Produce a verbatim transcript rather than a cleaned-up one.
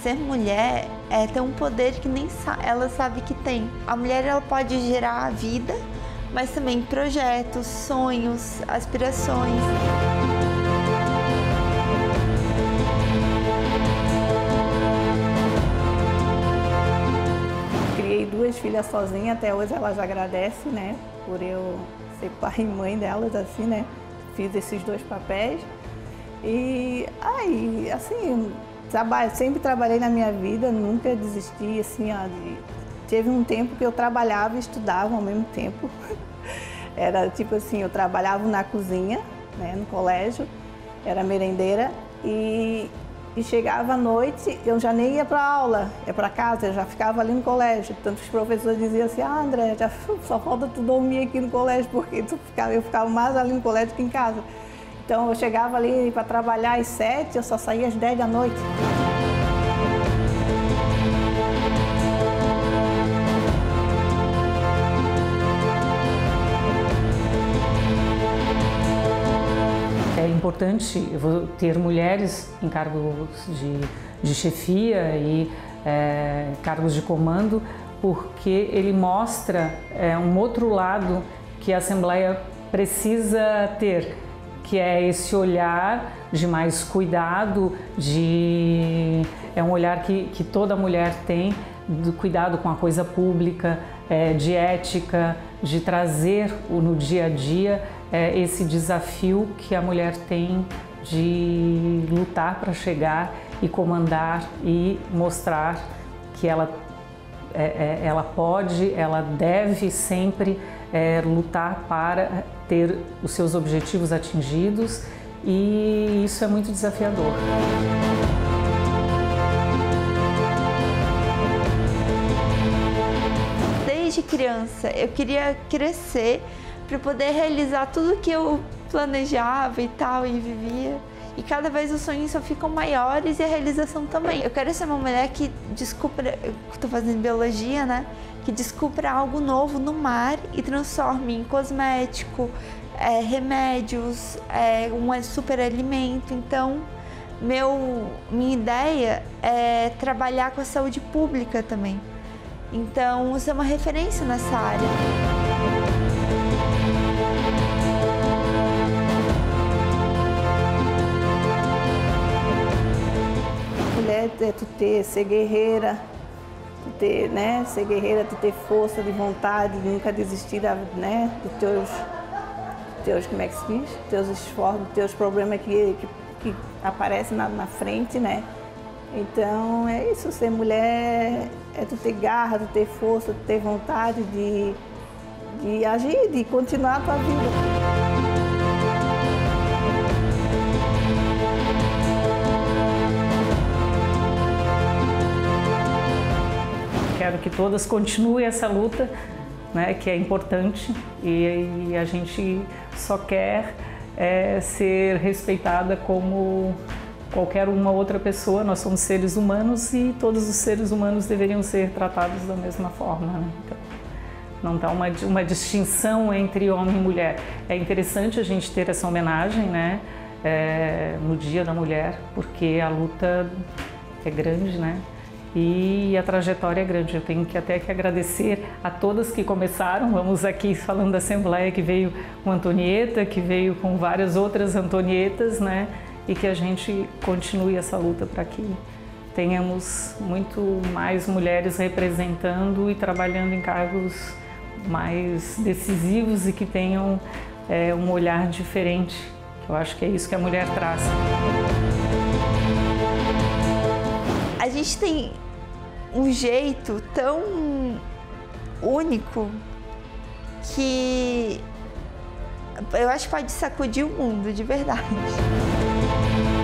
ser mulher é ter um poder que nem ela sabe que tem. A mulher ela pode gerar a vida, mas também projetos, sonhos, aspirações. Criei duas filhas sozinha, até hoje elas agradecem, né, por eu ser pai e mãe delas, assim, né, fiz esses dois papéis. E aí, assim, trabalho, sempre trabalhei na minha vida, nunca desisti, assim, ó, de... Teve um tempo que eu trabalhava e estudava ao mesmo tempo. Era tipo assim, eu trabalhava na cozinha, né, no colégio, era merendeira e, e chegava à noite, eu já nem ia para aula, ia para casa, eu já ficava ali no colégio. Tanto os professores diziam assim, ah, André, já, só falta tu dormir aqui no colégio, porque tu ficava, eu ficava mais ali no colégio que em casa. Então eu chegava ali para trabalhar às sete, eu só saía às dez da noite. É importante ter mulheres em cargos de, de chefia e é, cargos de comando, porque ele mostra é, um outro lado que a Assembleia precisa ter, que é esse olhar de mais cuidado, de, é um olhar que, que toda mulher tem, do cuidado com a coisa pública, é, de ética, de trazer no dia a dia é, esse desafio que a mulher tem de lutar para chegar e comandar e mostrar que ela, é, é, ela pode, ela deve sempre é, lutar para ter os seus objetivos atingidos, e isso é muito desafiador. Desde criança eu queria crescer para poder realizar tudo que eu planejava e tal e vivia. E cada vez os sonhos só ficam maiores e a realização também. Eu quero ser uma mulher que descubra, eu estou fazendo biologia, né? Que descubra algo novo no mar e transforme em cosmético, é, remédios, é, um super alimento. Então, meu, minha ideia é trabalhar com a saúde pública também. Então, ser uma referência nessa área. Mulher é tu ter, ser guerreira, tu ter, né, ser guerreira, tu ter força de vontade, nunca desistir, da, né, dos teus, teus, como é que se diz? Teus esforços, teus problemas que, que, que aparecem na, na frente, né? Então é isso, ser mulher é tu ter garra, tu ter força, tu ter vontade de, de agir, de continuar a tua vida. Quero que todas continuem essa luta, né, que é importante, e, e a gente só quer é, ser respeitada como qualquer uma outra pessoa. Nós somos seres humanos e todos os seres humanos deveriam ser tratados da mesma forma, né? Então, não está uma, uma distinção entre homem e mulher. É interessante a gente ter essa homenagem, né, é, no Dia da Mulher, porque a luta é grande, né? E a trajetória é grande. Eu tenho que até que agradecer a todas que começaram. Vamos aqui falando da Assembleia, que veio com Antonieta, que veio com várias outras Antonietas, né? E que a gente continue essa luta para que tenhamos muito mais mulheres representando e trabalhando em cargos mais decisivos e que tenham é, um olhar diferente. Eu acho que é isso que a mulher traz. A gente tem um jeito tão único que eu acho que pode sacudir o mundo, de verdade.